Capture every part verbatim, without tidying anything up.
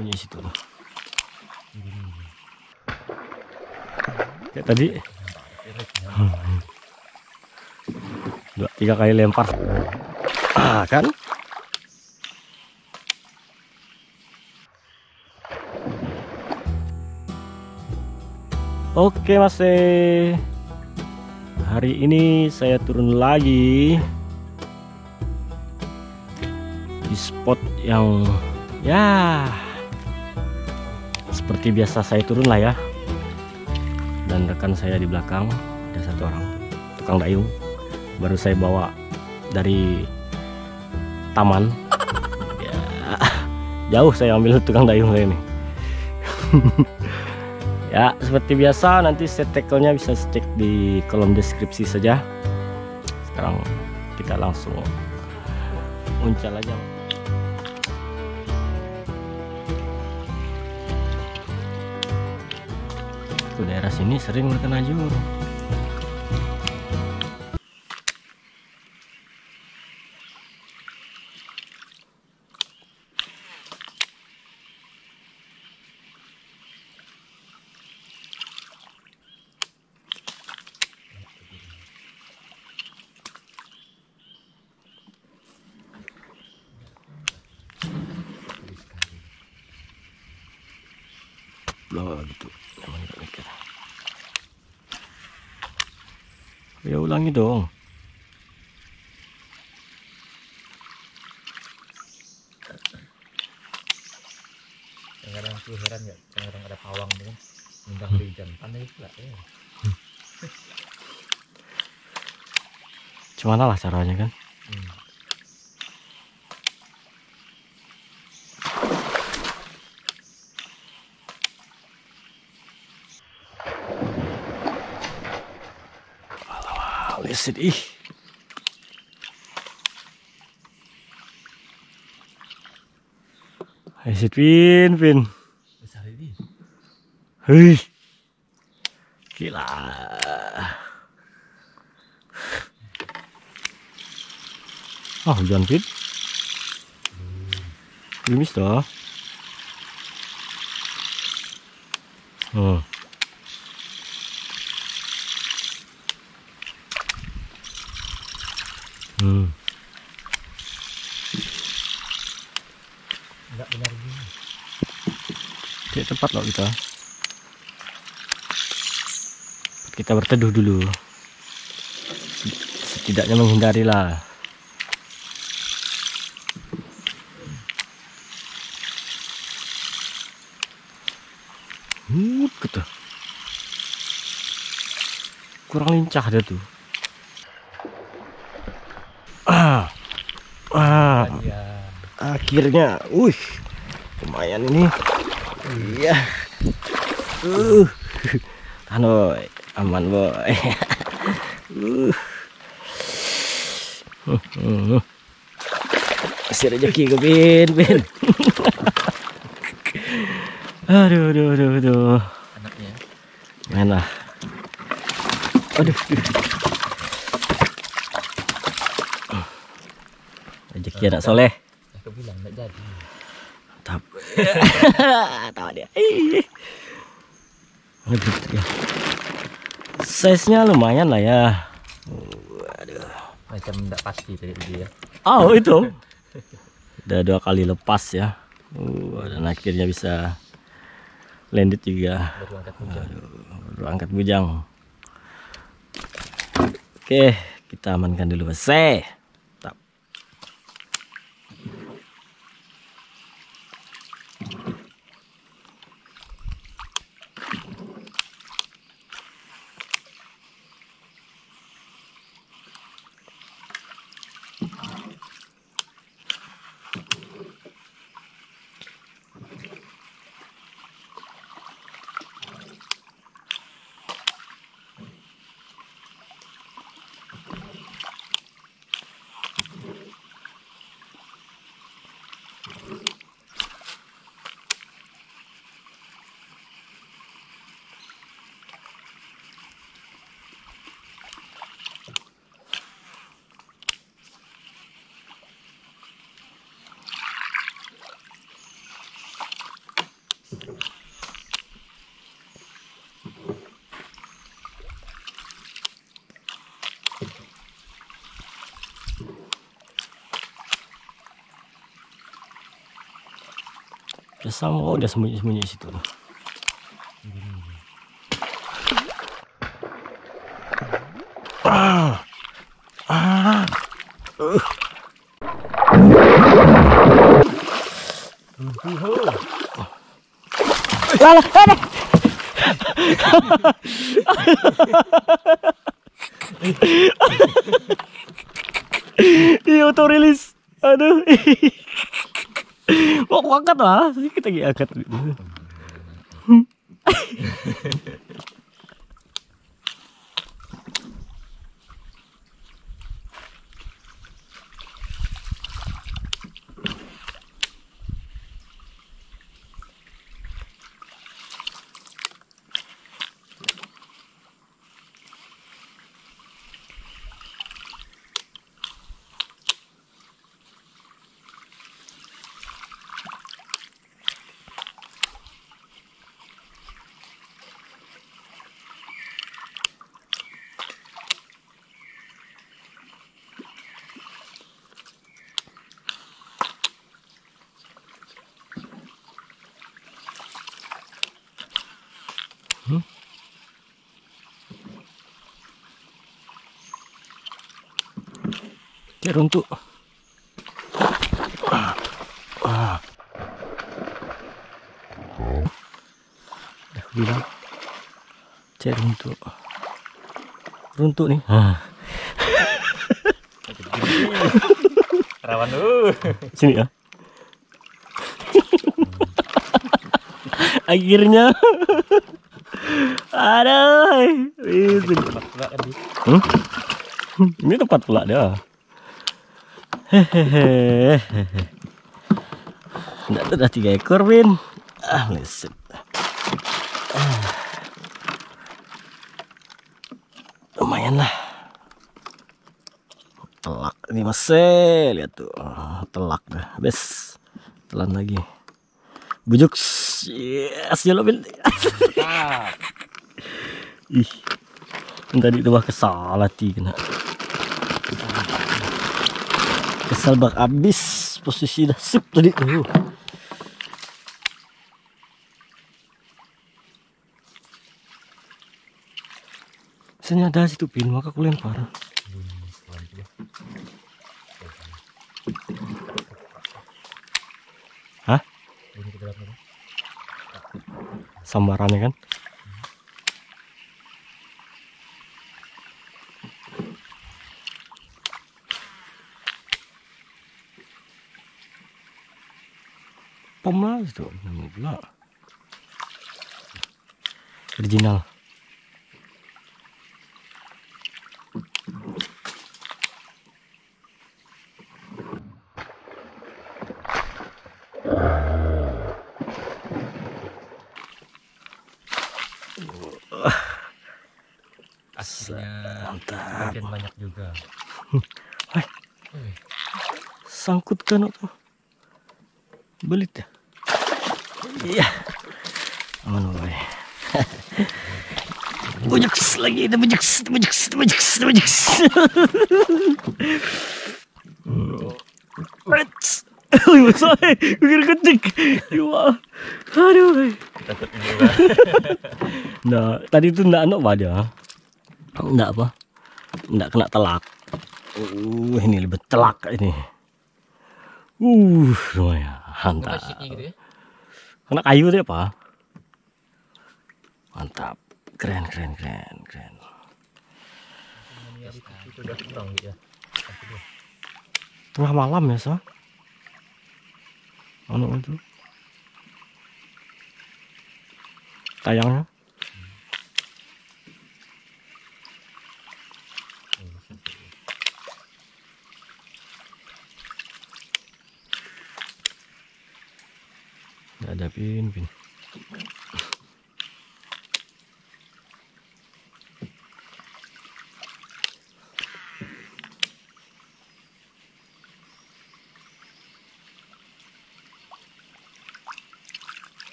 bunyi situ. Kayak tadi. Dua tiga kali lempar. Ah, kan? Oke Mas E. Hari ini saya turun lagi di spot yang ya seperti biasa saya turun lah ya. Dan rekan saya di belakang ada satu orang tukang dayung, baru saya bawa dari taman ya, jauh saya ambil tukang dayung saya ini. Ya seperti biasa, nanti set tackle-nya bisa cek di kolom deskripsi saja. Sekarang kita langsung uncal aja. Ke daerah sini sering terkena ajur. Loh gitu. Ya ulangi dong. Kadang tuh heran ya, kadang ada pawang tuh kan, ngundang di ikan pandai pula ya. Gimana lah caranya kan? Hmm. Lihat ih. Ayo Pin, Pin. Besar ini. Hei. Gila. Oh, hujan Pin. Gerimis dah. Hmm. Hmm. Enggak benar gini. Kayak tempat loh kita. Kita berteduh dulu. Setidaknya menghindari lah. Hmm, gitu. Kurang lincah dia tuh. Ah, ah, Ya. akhirnya, uh, lumayan ini. Iya, uh, anu, aman boy. uh, masih rezeki ke Bin, Bin. Aduh, aduh, aduh, aduh. Anaknya. Mana? Aduh. Rezeki anak soleh. Aku bilang enggak jadi. Mantap. Tahu dia. Aduh, ya. Size-nya lumayan lah ya. Waduh. Macam enggak pasti tadi dia. Oh, itu. Udah dua kali lepas ya. Uh, dan akhirnya bisa landed juga. Baru angkat bujang. Aduh, baru angkat bujang. Oke, kita amankan dulu Mas. Mantap. Ada sama, oh dia sembunyi-sembunyi situ. Ah, ah, uh. Alah, ada. Iya, auto rilis. Aduh. Mau aku angkat lah, kita lagi angkat. Hmm? Dia runtuh. Ah. Ah. Udah bilang cek runtuh. Runtuh nih. Ah. Rawan dulu. Sini ya. Akhirnya. Aduh. Itu. Hmm? Ini tempat pula dia. Hehehe. Nggak ada tiga ekor, Win. Ah, leset. Ah. Lumayan lah. Telak ini masih, lihat tuh. Telak dah. Bes. Telan lagi. Bujuk. Yes, jalan Win. Ih. Tadi itu bah kesal hati kena. Kesal bak abis posisi dah sip tadi tuh. Misalnya ada situ pin maka aku lempar. Hah? Sambarannya kan? Pemas tuh namanya pula original. Aslinya mantap. makin banyak juga. Hai, sangkutkan tuh. Belit ya. Iya. Aman boy. Bujuks lagi, ada bujuks, bujuks, bujuks, bujuks. Reds. Wih, masa pikir ketik. Wah. Aduh. Nah, tadi itu enggak anak apa dia? Enggak apa? Enggak kena telak. Uh, ini lebih telak ini. Uh, lumayan. Mantap. Gitu ya? Kena kayu deh pak. Mantap. Keren, keren, keren, keren. Itu udah kurang ya. Tengah malam ya so. Anu itu. Tayangnya. Nggak ada pin, pin.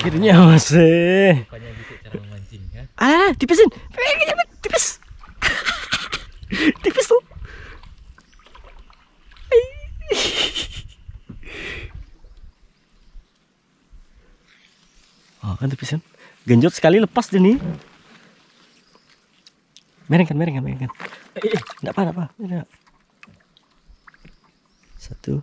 Akhirnya masih. Bukannya gitu cara memancing ya. Ah, tipisin. Tipis. Tipis tuh. Oh, kan tipisin. Genjot sekali lepas deh nih. Mereng kan, mereng kan, mereng kan. Enggak apa, enggak apa. Enggak. Satu.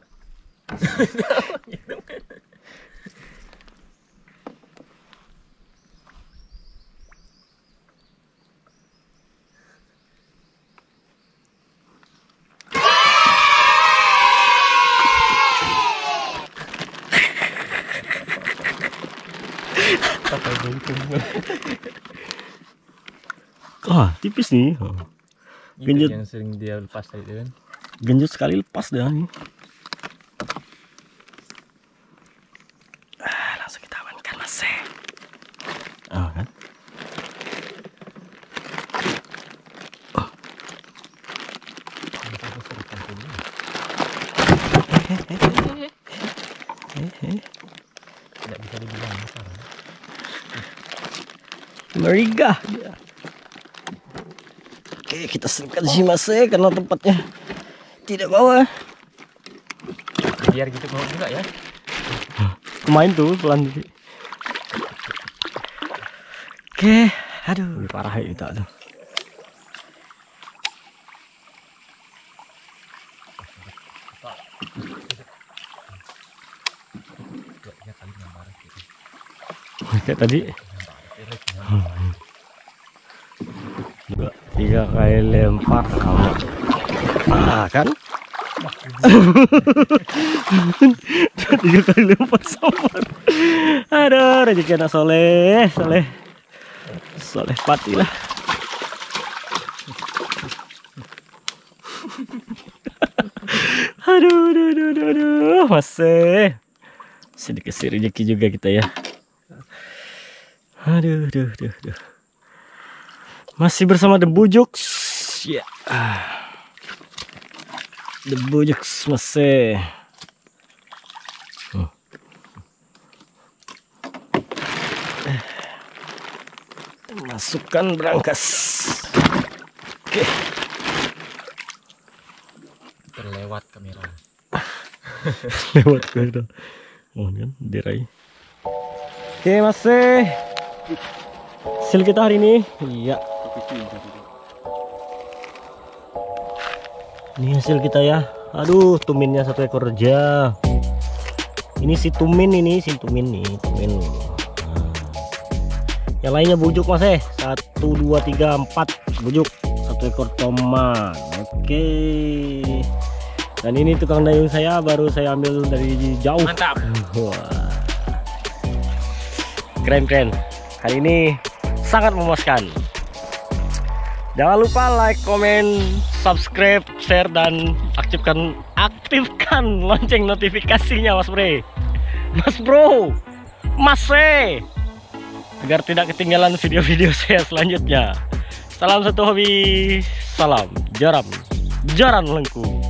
Wah, tipis nih. Oh. Genjot yang sering dia lepas tadi kan. Genjot sekali lepas dah nih. Ah, langsung kita amankan Mas. Oh, kan? Oh. Tidak bisa dibilang besar. Meriga. Oke, kita selipkan si Mas karena tempatnya tidak bawah. Biar gitu mau juga ya. Main tuh pelan dulu. Oke, aduh, parah ya kita tuh. Kayak tadi. Dua, tiga kali lempar sama. Ah, kan? Tiga kali lempar sama. Aduh, rezeki anak soleh, soleh, soleh pati lah. Aduh, aduh, aduh, aduh, aduh, masih sedikit rezeki juga kita ya. Aduh, aduh, aduh, aduh. Masih bersama The Bujuks. Ya. The Bujuks masih. Hmm. Masukkan berangkas. Oke. Terlewat kamera. Lewat kamera. Oh kan, diraih. Oke, masih. Hasil kita hari ini. Iya. Ini hasil kita ya. Aduh, tuminnya satu ekor aja. Ini si tumin ini, si tumin nih, tumin. Nah. Yang lainnya bujuk Mas eh. Satu, dua, tiga, empat bujuk. Satu ekor toman. Oke. Dan ini tukang dayung saya baru saya ambil dari jauh. Mantap. Wah. Keren keren. Hari ini sangat memuaskan. Jangan lupa like, comment, subscribe, share, dan aktifkan aktifkan lonceng notifikasinya Mas Bre. Mas Bro, Mas E, agar tidak ketinggalan video-video saya selanjutnya. Salam satu hobi, salam jaram, jaran lengkung.